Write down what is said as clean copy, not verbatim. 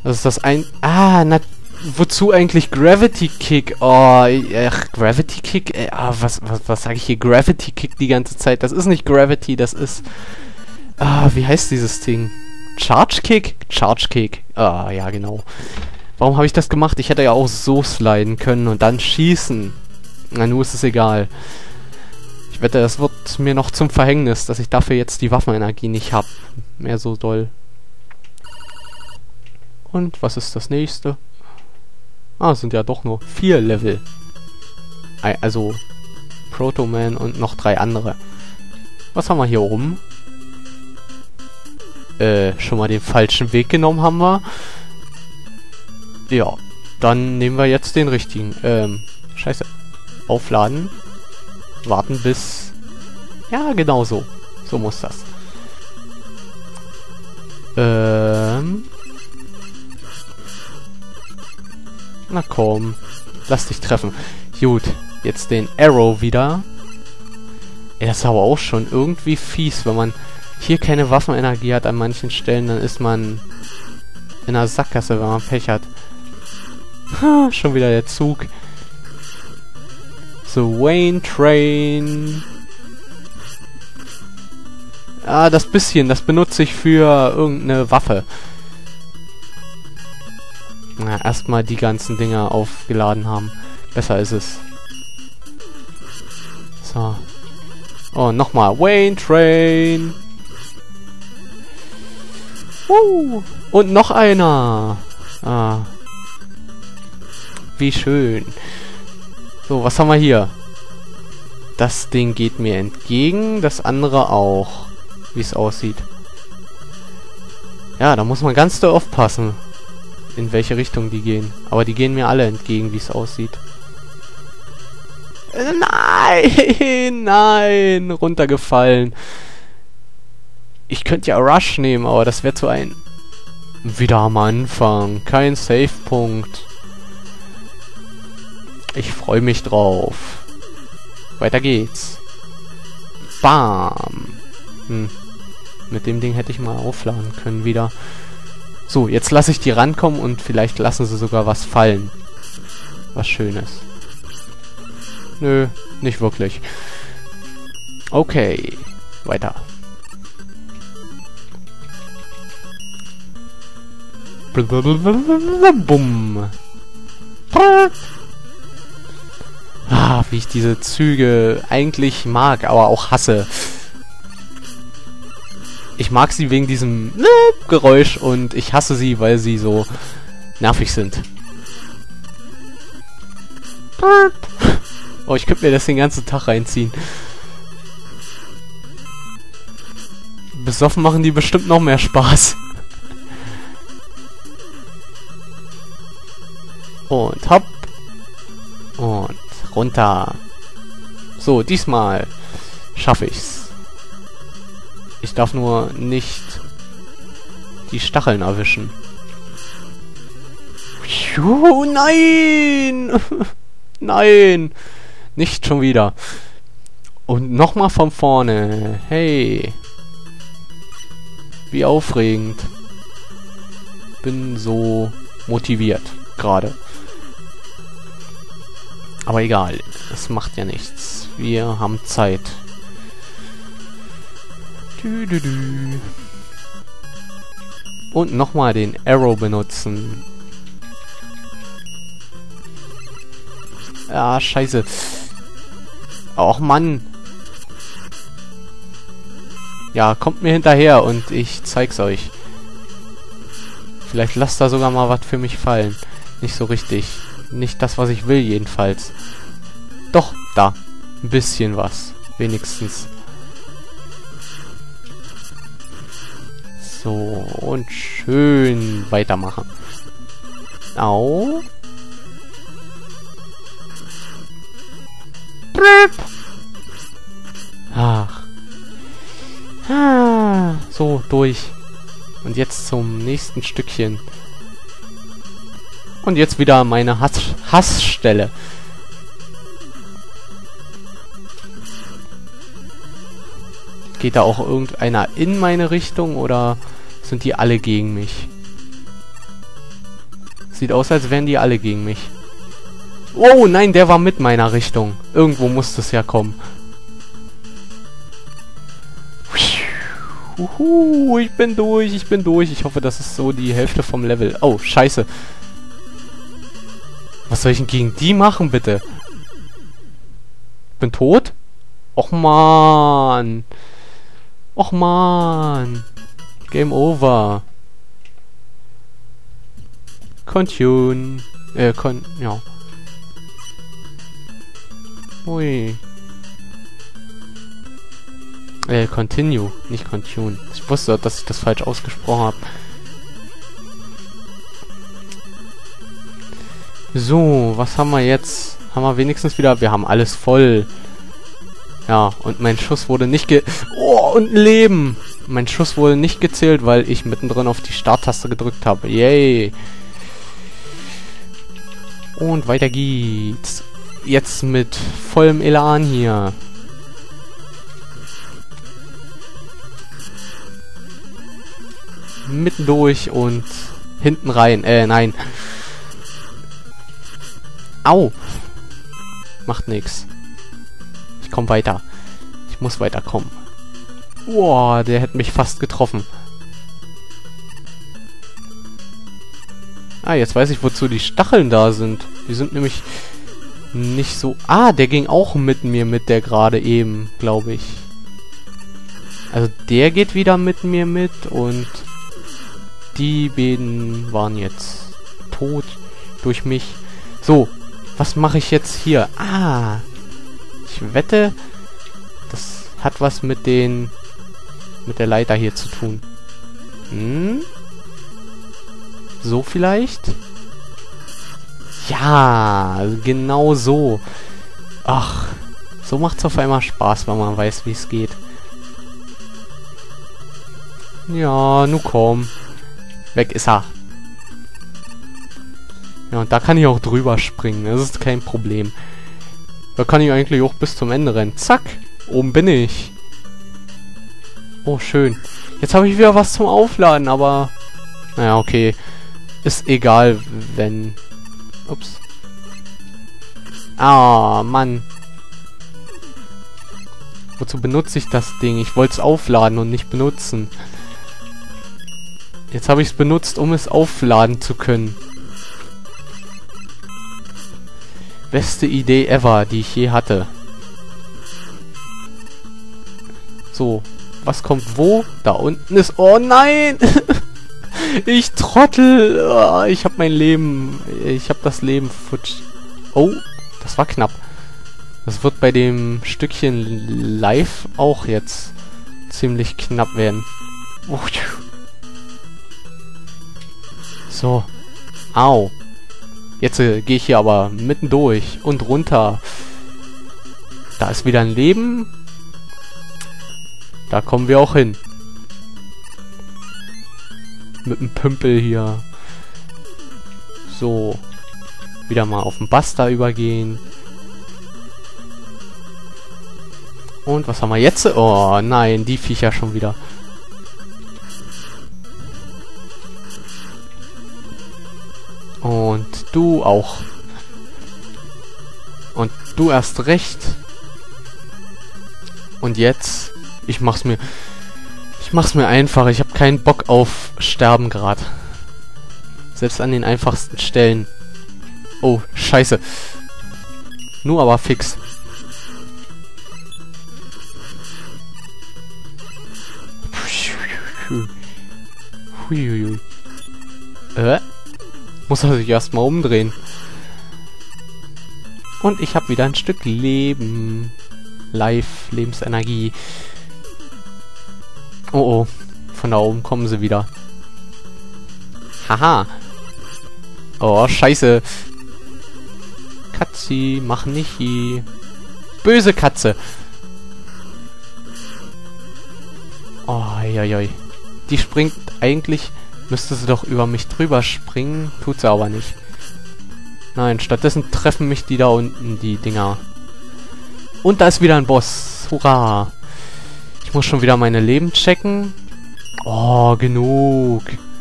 Das ist das ein... Ah, na... Wozu eigentlich Gravity Kick? Oh, Gravity Kick? Was sage ich hier? Gravity Kick die ganze Zeit. Das ist nicht Gravity, das ist... Ah, wie heißt dieses Ding? Charge Kick? Charge Kick. Ah, ja, genau. Warum habe ich das gemacht? Ich hätte ja auch so sliden können und dann schießen. Na, nur ist es egal. Ich wette, das wird mir noch zum Verhängnis, dass ich dafür jetzt die Waffenenergie nicht habe. Mehr so doll. Und was ist das nächste? Ah, es sind ja doch nur 4 Level. Also Proto-Man und noch 3 andere. Was haben wir hier oben? Schon mal den falschen Weg genommen haben wir. Ja, dann nehmen wir jetzt den richtigen. Scheiße. Aufladen. Warten bis... Ja, genau so. So muss das. Na komm. Lass dich treffen. Gut, jetzt den Arrow wieder. Ey, das ist aber auch schon irgendwie fies, wenn man hier keine Waffenenergie hat an manchen Stellen, dann ist man in einer Sackgasse, wenn man Pech hat. Ha, schon wieder der Zug. So, Wayne Train. Ah, das bisschen, das benutze ich für irgendeine Waffe. Na, erstmal die ganzen Dinger aufgeladen haben. Besser ist es. So. Oh, nochmal. Wayne Train. Und noch einer. Ah. Wie schön. So, was haben wir hier? Das Ding geht mir entgegen, das andere auch. Wie es aussieht. Ja, da muss man ganz doll aufpassen, in welche Richtung die gehen. Aber die gehen mir alle entgegen, wie es aussieht. Nein! Nein! Runtergefallen. Ich könnte ja Rush nehmen, aber das wäre zu ein... Wieder am Anfang. Kein Save-Punkt. Ich freue mich drauf. Weiter geht's. Bam. Mit dem Ding hätte ich mal aufladen können wieder. So, jetzt lasse ich die rankommen und vielleicht lassen sie sogar was fallen. Was Schönes. Nö, nicht wirklich. Okay, weiter. Bumm. Ah, wie ich diese Züge eigentlich mag, aber auch hasse. Ich mag sie wegen diesem Geräusch und ich hasse sie, weil sie so nervig sind. Oh, ich könnte mir das den ganzen Tag reinziehen. Besoffen machen die bestimmt noch mehr Spaß. Und hopp. Und runter. So, diesmal schaffe ich's. Ich darf nur nicht die Stacheln erwischen. Puh, nein! Nein! Nicht schon wieder. Und nochmal von vorne. Hey. Wie aufregend. Bin so motiviert gerade. Aber egal. Es macht ja nichts. Wir haben Zeit. Und nochmal den Arrow benutzen. Ah, scheiße. Och, Mann. Ja, kommt mir hinterher und ich zeig's euch. Vielleicht lasst da sogar mal was für mich fallen. Nicht so richtig. Nicht das, was ich will, jedenfalls. Doch, da. Ein bisschen was. Wenigstens. So, und schön weitermachen. Au. Ach. Ah, so, durch. Und jetzt zum nächsten Stückchen. Und jetzt wieder meine Hassstelle. Geht da auch irgendeiner in meine Richtung oder sind die alle gegen mich? Sieht aus, als wären die alle gegen mich. Oh, nein, der war mit meiner Richtung. Irgendwo muss das ja kommen. Ich bin durch, ich bin durch. Ich hoffe, das ist so die Hälfte vom Level. Oh, scheiße. Was soll ich denn gegen die machen, bitte? Bin tot? Och, man. Och, man. Game over. Continue. Ja. Ui. Continue, nicht Continue. Ich wusste, dass ich das falsch ausgesprochen habe. So, was haben wir jetzt? Haben wir wenigstens wieder... Wir haben alles voll. Ja, und mein Schuss wurde nicht Oh, und ein Leben! Mein Schuss wurde nicht gezählt, weil ich mittendrin auf die Starttaste gedrückt habe. Yay! Und weiter geht's. Jetzt mit vollem Elan hier. Mitten durch und hinten rein. Nein. Au. Macht nix. Ich komm weiter. Ich muss weiterkommen. Boah, der hätte mich fast getroffen. Ah, jetzt weiß ich, wozu die Stacheln da sind. Die sind nämlich nicht so... Ah, der ging auch mit mir mit, der gerade eben, glaube ich. Also der geht wieder mit mir mit und die beiden waren jetzt tot durch mich. So, was mache ich jetzt hier? Ah, ich wette, das hat was mit der Leiter hier zu tun. Hm? So vielleicht? Ja, genau so. Ach, so macht's auf einmal Spaß, wenn man weiß, wie es geht. Ja, nu komm. Weg ist er. Ja, und da kann ich auch drüber springen. Das ist kein Problem. Da kann ich eigentlich auch bis zum Ende rennen. Zack, oben bin ich. Oh, schön. Jetzt habe ich wieder was zum Aufladen, aber... Naja, okay. Ist egal, wenn... Ups. Ah, Mann. Wozu benutze ich das Ding? Ich wollte es aufladen und nicht benutzen. Jetzt habe ich es benutzt, um es aufladen zu können. Beste Idee ever, die ich je hatte. So, was kommt wo? Da unten ist... Oh nein! Ich Trottel! Oh, ich habe mein Leben... Ich habe das Leben futsch... Oh, das war knapp. Das wird bei dem Stückchen live auch jetzt ziemlich knapp werden. Oh, so. Au. Jetzt gehe ich hier aber mitten durch und runter. Da ist wieder ein Leben. Da kommen wir auch hin. Mit dem Pümpel hier. So. Wieder mal auf den Buster übergehen. Und was haben wir jetzt? Oh nein, die Viecher schon wieder. Und du auch. Und du erst recht. Und jetzt, ich mach's mir einfach. Ich habe keinen Bock auf Sterben gerade. Selbst an den einfachsten Stellen. Oh, scheiße. Nur aber fix. Huiuiui. Muss er sich erstmal umdrehen. Und ich habe wieder ein Stück Leben. Lebensenergie. Oh oh. Von da oben kommen sie wieder. Haha. Oh, scheiße. Katzi, mach nicht. Böse Katze. Oh, joi. Die springt eigentlich... Müsste sie doch über mich drüber springen. Tut sie aber nicht. Nein, stattdessen treffen mich die da unten, die Dinger. Und da ist wieder ein Boss. Hurra. Ich muss schon wieder meine Leben checken. Oh, genug.